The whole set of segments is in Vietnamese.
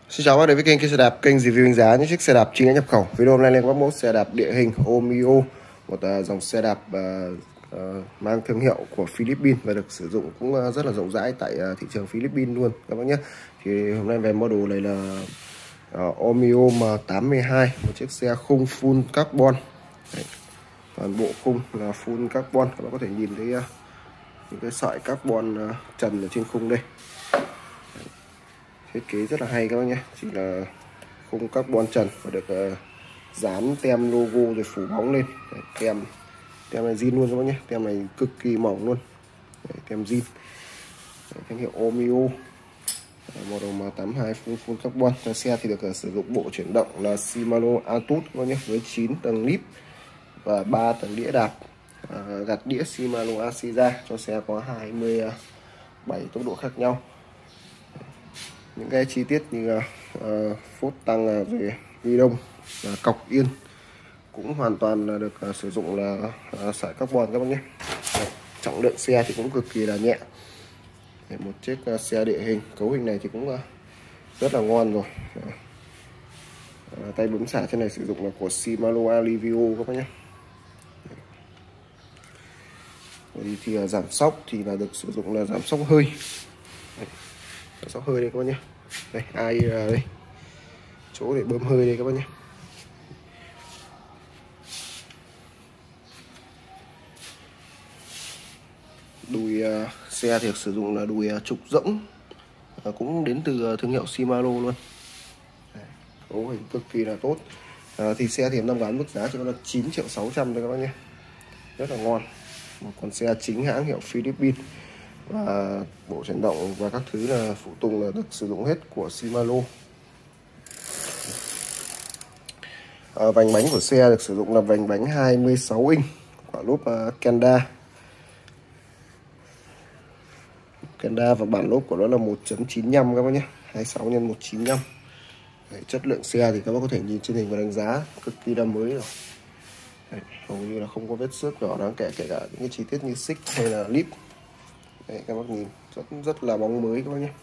Xin chào các bạn đến với kênh xe đạp, kênh review đánh giá những chiếc xe đạp chính hãng nhập khẩu. Video hôm nay lên có mẫu xe đạp địa hình Omeo, một dòng xe đạp mang thương hiệu của Philippines và được sử dụng cũng rất là rộng rãi tại thị trường Philippines luôn các bác nhé. Thì hôm nay về model này là Omeo M82, một chiếc xe khung full carbon. Đấy, toàn bộ khung là full carbon, các bác có thể nhìn thấy những cái sợi carbon trần ở trên khung đây. Thiết kế rất là hay các bác nhé, chỉ là khung carbon trần và được dán tem logo rồi phủ bóng lên. Đấy, tem này zin luôn các bác nhé, tem này cực kỳ mỏng luôn. Đấy, tem zin. Thương hiệu Omeo, model M82 full carbon. Xe thì được sử dụng bộ chuyển động là Shimano Altus các bác nhé, với 9 tầng lip và 3 tầng đĩa đạp, gạt đĩa Shimano Asiza, cho xe có 27 tốc độ khác nhau. Những cái chi tiết như phốt tăng về ghi đông và cọc yên cũng hoàn toàn là được sử dụng là sợi carbon các bác nhé. Trọng lượng xe thì cũng cực kỳ là nhẹ. Một chiếc xe địa hình, cấu hình này thì cũng rất là ngon rồi. Tay bấm xả trên này sử dụng là của Shimano Alivio các bác nhé. Thì giảm sóc thì là được sử dụng là giảm sóc hơi. Giảm sóc hơi đây các bác nhé. Đây, ai đây, chỗ để bơm hơi đây các bác nhé. Đùi xe thì sử dụng là đùi trục rỗng, cũng đến từ thương hiệu Shimano luôn. Cấu hình cực kỳ là tốt. Thì xe thì năm bán mức giá chỉ có là 9.600.000 thôi các bác nhé, rất là ngon. Một con xe chính hãng hiệu Philippines và bộ chuyển động và các thứ là phụ tùng là được sử dụng hết của Shimano. Vành bánh của xe được sử dụng là vành bánh 26 inch, quả lốp Kenda và bản lốp của nó là 1.95 các bác nhé, 26 x 195. Đấy, chất lượng xe thì các bác có thể nhìn trên hình và đánh giá cực kỳ là mới rồi. Đấy, hầu như là không có vết xước nhỏ đáng kể, kể cả những cái chi tiết như xích hay là lip. Đấy, các bác nhìn rất là bóng mới các bác nhé.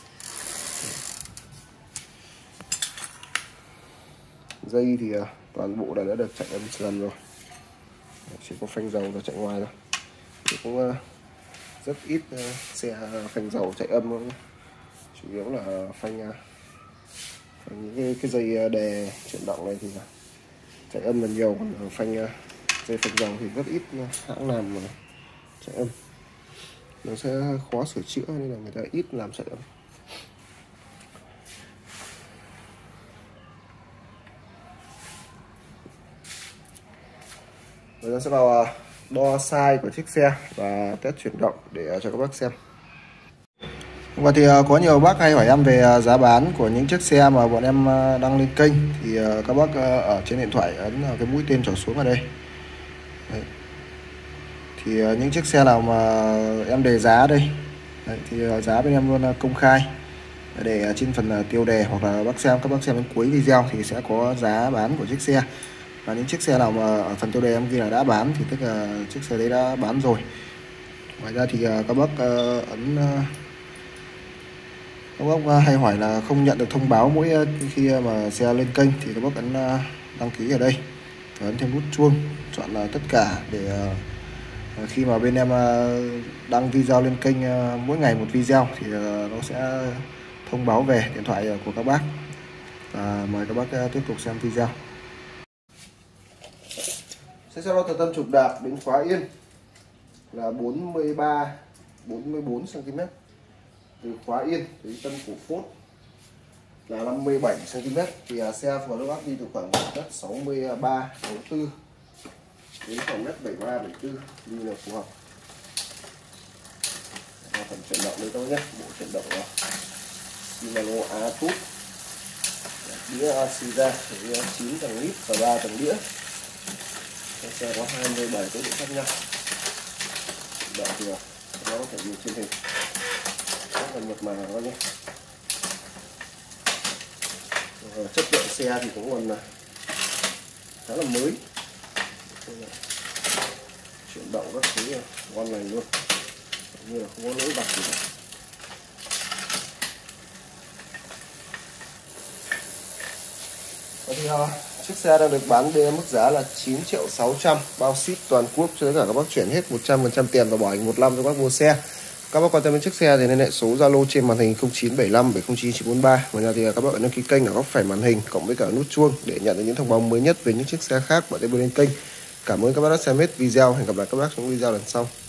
Dây thì toàn bộ đã được chạy âm sườn rồi. Đấy, chỉ có phanh dầu là chạy ngoài thôi. Thì cũng rất ít xe phanh dầu chạy âm thôi. Chủ yếu là phanh những cái dây đè chuyển động này thì chạy âm là nhiều, còn dây phanh dầu thì rất ít hãng làm mà chạy âm. Nó sẽ khó sửa chữa nên là người ta ít làm chạy âm. Bây giờ sẽ vào đo size của chiếc xe và test chuyển động để cho các bác xem. Và thì có nhiều bác hay hỏi em về giá bán của những chiếc xe mà bọn em đăng lên kênh, thì các bác ở trên điện thoại ấn vào cái mũi tên trỏ xuống ở đây. Đấy. Thì những chiếc xe nào mà em đề giá đây, đấy, thì giá bên em luôn công khai để trên phần tiêu đề, hoặc là các bác xem đến cuối video thì sẽ có giá bán của chiếc xe. Và những chiếc xe nào mà ở phần tiêu đề em ghi là đã bán thì tức là chiếc xe đấy đã bán rồi. Ngoài ra thì các bác các bác hay hỏi là không nhận được thông báo mỗi khi mà xe lên kênh, thì các bác ấn đăng ký ở đây và ấn thêm nút chuông chọn là tất cả, để khi mà bên em đăng video lên kênh mỗi ngày một video thì nó sẽ thông báo về điện thoại của các bác. Và mời các bác tiếp tục xem video. Xe đo từ tâm trục đạp đến khóa yên là 44 cm. Từ khóa yên tới tâm cổ phốt là 57 cm. Thì xe vừa các bác đi từ khoảng đất 63 64 đến khoảng mét 73 74 đi là phù hợp. Phần chuyển động đấy thôi nhé, bộ chuyển động là Shimano Altus, đĩa Asiza, 9 tầng lip và 3 tầng đĩa. Xe có 27 tốc độ khác nhau. Động thì nó có thể nhìn trên hình rất là mượt mà các nhé. Chất lượng xe thì cũng còn khá là mới. Chuyển động các thứ ngon lành luôn, như là không có lỗi vặt gì cả. Thì chiếc xe đang được bán với mức giá là 9.600.000, bao ship toàn quốc cho tất cả các bác chuyển hết 100% tiền và bảo hành 1 năm cho bác mua xe. Các bác quan tâm đến chiếc xe thì liên hệ số Zalo trên màn hình 0975 709 943. Ngoài ra thì các bác đăng ký kênh ở góc phải màn hình cộng với cả nút chuông để nhận được những thông báo mới nhất về những chiếc xe khác bạn sẽ lên kênh. Cảm ơn các bác đã xem hết video. Hẹn gặp lại các bác trong video lần sau.